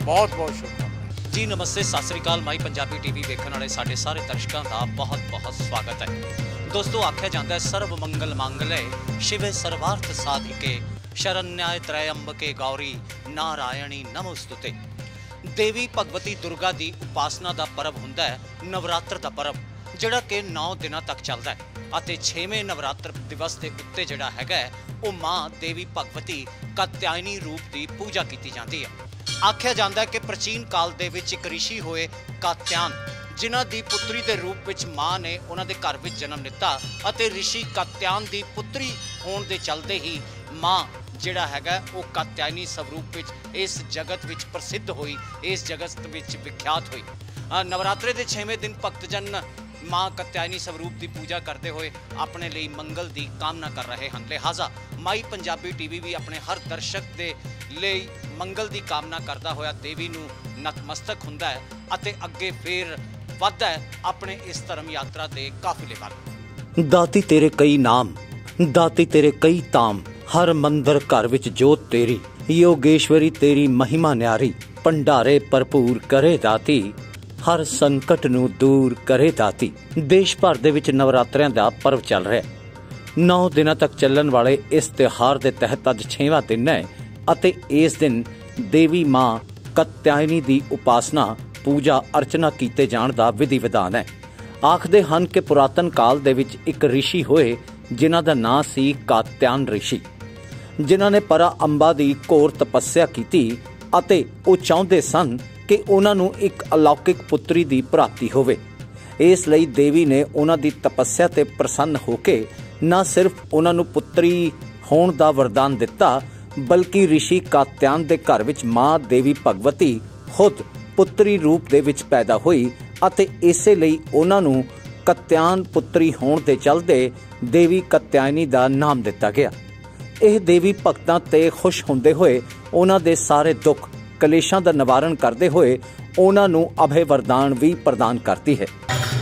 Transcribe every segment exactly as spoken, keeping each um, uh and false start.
बहुत बहुत शुभकामनाएं जी। नमस्ते, सत श्री अकाल। माई पंजाबी टीवी देखने वाले साढ़े सारे दर्शकों का बहुत बहुत स्वागत है। दोस्तों, आख्या जाता है सर्व मंगल मांगल्ये शिवे सर्वार्थ साधिके शरण्याय त्रयंबके गौरी नारायणी नमोस्तुते। देवी भगवती दुर्गा की उपासना का पर्व हुंदा है नवरात्र का पर्व, जिहड़ा कि नौ दिनों तक चलता है। ਅਤੇ छेवें नवरात्र दिवस के उत्ते जिहड़ा हैगा वो माँ देवी भगवती कात्यायनी रूप की पूजा की जाती है। आख्या जाता है कि प्राचीन काल दे विच एक ऋषि होए कात्यायन, जिन्हां दी पुत्री के रूप विच माँ ने उन्हां दे घर विच जन्म लिता। अते ऋषि कात्यायन की पुत्री होने के चलते ही माँ जिहड़ा हैगा वो कात्यायनी स्वरूप विच इस जगत विच प्रसिद्ध हुई, इस जगत विच विख्यात हुई। नवरात्रे के छेवें दिन भक्तजन माँ कात्यायनी स्वरूप की पूजा करते हुए अपने लिए मंगल की कामना कर रहे हैं। लिहाजा माई पंजाबी टीवी भी अपने हर दर्शक के लिए मंगल की कामना करता हुआ देवी नूं नतमस्तक हुंदा है अते अगे फिर वधदा है अपने इस धर्म यात्रा के काफिले वाल। दाती तेरे कई नाम, दाती तेरे कई ताम, हर मंदिर घर विच जोत तेरी, योगेश्वरी तेरी महिमा न्यारी, भंडारे भरपूर करे दाती, हर संकट नूं दूर करे दाती। देश भर दे विच नवरात्रियां दा पर्व चल रहा है। नौ दिनों तक चलण वाले इस त्योहार के तहत अज छेवां दिन है अते इस दिन देवी माँ कात्यायनी की उपासना पूजा अर्चना कीते जाण दा विधि विधान है। आखदे हन कि पुरातन काल दे विच एक ऋषि होए जिन्हां दा नां सी कात्यायन ऋषि, जिन्हां ने परा अंबा दी घोर तपस्या कीती अते वो चाहुंदे सन कि उन्हां नूं एक अलौकिक पुत्री दी प्राप्ति होवे। इस लई देवी ने उन्हां दी तपस्या ते प्रसन्न होके न सिर्फ उन्हां नूं पुत्री होण दा वरदान दिता, बल्कि ऋषि कात्यायन दे घर विच मां देवी भगवती खुद पुत्री रूप दे विच पैदा हुई अते इसे लई उन्हां नूं कात्यायन पुत्री होण दे चलदे देवी कात्यायनी दा नाम दिता गया। यह देवी भगतां ते खुश हुंदे होए उन्हां दे सारे दुख कलेशां दा निवारण करते हुए उन्हां नूं अभय वरदान भी प्रदान करती है।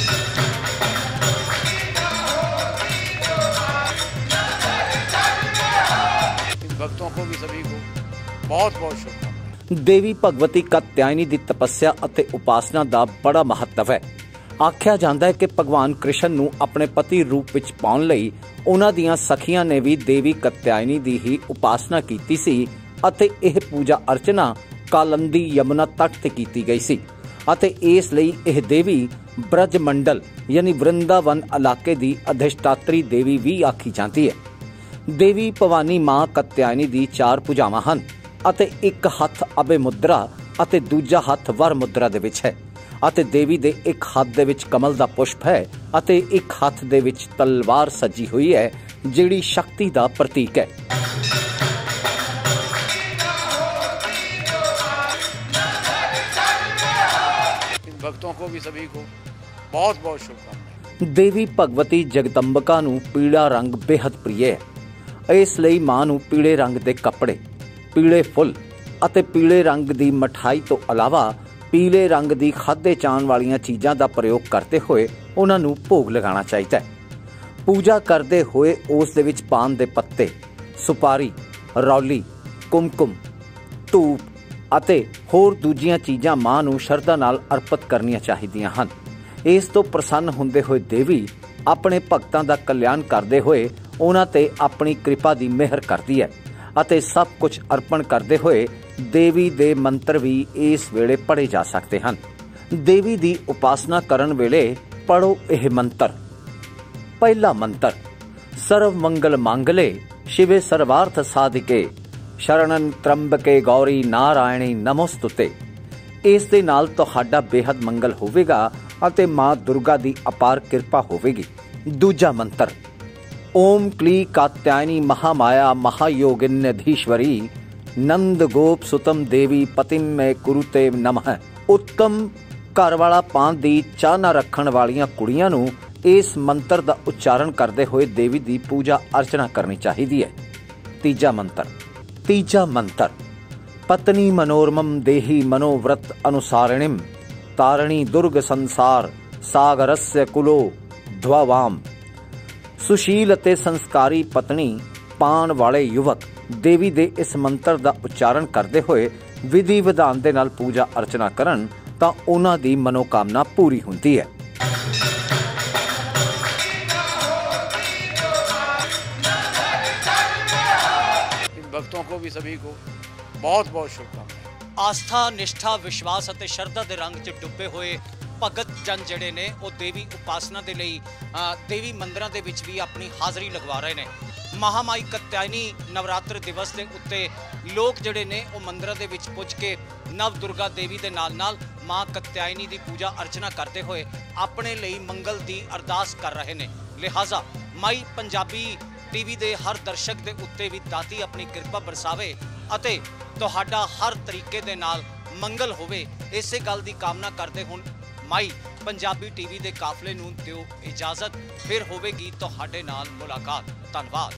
भक्तों को भी सभी को बहुत बहुत शुभकामनाएं। देवी भगवती कात्यायनी की तपस्या अते उपासना का बड़ा महत्व है। आख्या जाता है कि भगवान कृष्ण नूं अपने पति रूप विच पाउण लई उन्हां दियां सखियां ने भी देवी कात्यायनी की ही उपासना कीती सी अते यह पूजा अर्चना कालंदी यमुना तट ते कीती गई सी अते इस लई यह देवी ब्रज मंडल यानी वृंदावन इलाके की अधिष्ठात्री देवी भी आखी जाती है। देवी भवानी मां कात्यायनी दी चार भुजावां हन अते एक हथ अभय मुद्रा अते दूजा हथ वर मुद्रा दे विच है अते देवी दे एक हथ दे विच कमल दा पुष्प है अते एक हथ दे विच तलवार सजी हुई है जिहड़ी शक्ति दा प्रतीक है। भक्तों को भी सभी को बहुत बहुत शुभकामनाएं। देवी भगवती जगदंबिका नूं पीला रंग बेहद प्रिय है। इस लई मां नूं पीले रंग दे कपड़े, पीले फुल अते पीले रंग दी मिठाई तो अलावा पीले रंग दी खाधे जाण वालियां चीज़ां दा प्रयोग करते हुए उन्हां नूं भोग लगाना चाहिए। पूजा करते हुए उस दे विच पान दे पत्ते, सुपारी, रौली, कुमकुम, धूप ਅਤੇ ਹੋਰ ਦੂਜੀਆਂ ਚੀਜ਼ਾਂ ਮਾਂ ਨੂੰ ਸ਼ਰਧਾ ਨਾਲ ਅਰਪਿਤ ਕਰਨੀਆਂ ਚਾਹੀਦੀਆਂ ਹਨ। ਇਸ ਤੋਂ ਪ੍ਰਸੰਨ ਹੁੰਦੇ ਹੋਏ ਦੇਵੀ ਆਪਣੇ ਭਗਤਾਂ ਦਾ ਕਲਿਆਣ ਕਰਦੇ ਹੋਏ ਉਹਨਾਂ ਤੇ ਆਪਣੀ ਕਿਰਪਾ ਦੀ ਮਿਹਰ ਕਰਦੀ ਹੈ ਅਤੇ ਸਭ ਕੁਝ ਅਰਪਣ ਕਰਦੇ ਹੋਏ ਦੇਵੀ ਦੇ ਮੰਤਰ ਵੀ ਇਸ ਵੇਲੇ ਪੜ੍ਹੇ ਜਾ ਸਕਦੇ ਹਨ। ਦੇਵੀ ਦੀ ਉਪਾਸਨਾ ਕਰਨ ਵੇਲੇ ਪੜ੍ਹੋ ਇਹ ਮੰਤਰ। ਪਹਿਲਾ ਮੰਤਰ, ਸਰਵ ਮੰਗਲ ਮਾਂਗਲੇ शिवे सर्वार्थ साधिके शरणन त्रंबके गौरी नारायणी नमोस्तुते। इस दे नाल तुहाडा बेहद मंगल होवेगा अते मां दुर्गा दी अपार कृपा होवेगी। दूजा मंत्र, ओम क्ली कात्यायनी महामाया महायोगिन्यधीश्वरी नंद गोप सुतम देवी पतिम में कुरुते नमः। उत्तम घर वाला पान दी चाह ना रखण वालियां कुड़ियां नूं इस मंत्र का उच्चारण करते हुए देवी की पूजा अर्चना करनी चाहिए है। तीजा मंत्र तीजा मंत्र पत्नी मनोरमम देही मनोव्रत अनुसारिणीम तारिणी दुर्ग संसार सागरस्य कुलो ध्ववाम। सुशील अते संस्कारी पत्नी पान वाले युवक देवी दे इस मंत्र का उच्चारण करते हुए ਵਿਧੀ ਵਿਧਾਨ ਦੇ ਨਾਲ ਪੂਜਾ ਅਰਚਨਾ ਕਰਨ ਤਾਂ ਉਹਨਾਂ ਦੀ ਮਨੋਕਾਮਨਾ ਪੂਰੀ ਹੁੰਦੀ ਹੈ। इन भक्तों को भी सभी को बहुत बहुत शुभकामनाएं। ਆਸਥਾ ਨਿਸ਼ਠਾ ਵਿਸ਼ਵਾਸ ਅਤੇ ਸ਼ਰਧਾ ਦੇ ਰੰਗ 'ਚ ਡੁੱਬੇ ਹੋਏ ਭਗਤ ਜਨ ਜਿਹੜੇ ਨੇ ਉਹ ਦੇਵੀ ਉਪਾਸਨਾ ਦੇ ਲਈ ਅ, ਦੇਵੀ ਮੰਦਿਰਾਂ ਦੇ ਵਿੱਚ ਵੀ ਆਪਣੀ ਹਾਜ਼ਰੀ ਲਗਵਾ ਰਹੇ ਨੇ। ਮਹਾਮਾਈ ਕਤਿਆਇਨੀ ਨਵਰਾਤਰ ਦਿਵਸ ਦੇ ਉੱਤੇ ਲੋਕ ਜਿਹੜੇ ਨੇ ਉਹ ਮੰਦਿਰਾਂ ਦੇ ਵਿੱਚ ਪੁੱਜ ਕੇ ਨਵ ਦੁਰਗਾ ਦੇਵੀ ਦੇ ਨਾਲ ਨਾਲ ਮਾਂ ਕਤਿਆਇਨੀ ਦੀ ਪੂਜਾ ਅਰਚਨਾ ਕਰਦੇ ਹੋਏ ਆਪਣੇ ਲਈ ਮੰਗਲ ਦੀ ਅਰਦਾਸ ਕਰ ਰਹੇ ਨੇ। ਲਿਹਾਜ਼ਾ ਮਾਈ ਪੰਜਾਬੀ ਟੀਵੀ ਦੇ ਹਰ ਦਰਸ਼ਕ ਦੇ ਉੱਤੇ ਵੀ ਦਾਤੀ ਆਪਣੀ ਕਿਰਪਾ ਬਰਸਾਵੇ ਅਤੇ ਤੁਹਾਡਾ ਹਰ ਤਰੀਕੇ ਦੇ ਨਾਲ ਮੰਗਲ ਹੋਵੇ, ਇਸੇ ਗੱਲ ਦੀ ਕਾਮਨਾ ਕਰਦੇ ਹੁਣ ਮਾਈ ਪੰਜਾਬੀ ਟੀਵੀ ਦੇ ਕਾਫਲੇ ਨੂੰ ਦਿਓ ਇਜਾਜ਼ਤ। ਫਿਰ ਹੋਵੇਗੀ ਤੁਹਾਡੇ ਨਾਲ ਮੁਲਾਕਾਤ। ਧੰਨਵਾਦ।